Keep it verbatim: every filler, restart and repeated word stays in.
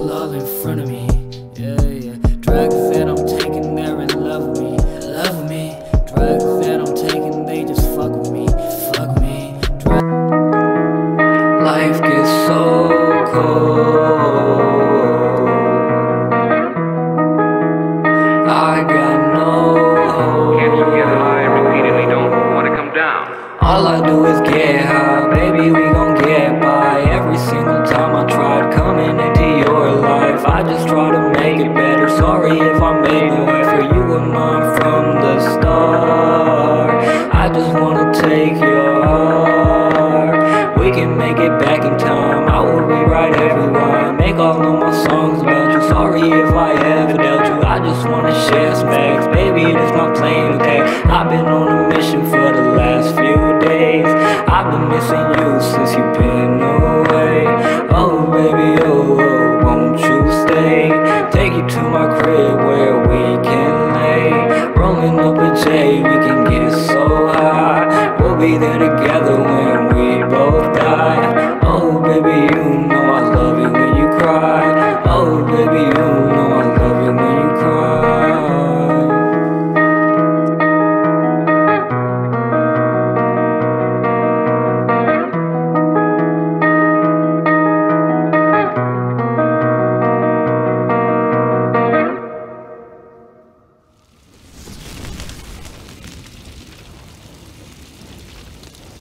people all in front of me. Yeah, yeah. Drugs that I'm taking, they're in love with me. Love with me. Drugs that I'm taking, they just fuck with me. Fuck with me. Drug Life gets so cold. I got no hope. Can't you get high repeatedly? Don't want to come down. All I do is get high, baby, we gon' get by. Every single time I tried coming into your life, I just try to make it better. Sorry if I made no effort, you were mine from the start. I just wanna take your heart. We can make it back in time, I will rewrite every line. Make all of my songs about you, sorry if I ever dealt you. I just wanna share some facts, baby, this my plain text. I've been on a mission for the last few days. I've been missing you since you've been away. Oh baby, oh, oh, won't you stay? Take you to my crib where we can lay. Rolling up a J, we can get so high. We'll be there together when we both die. Oh baby, you know I love it when you cry. Oh baby, you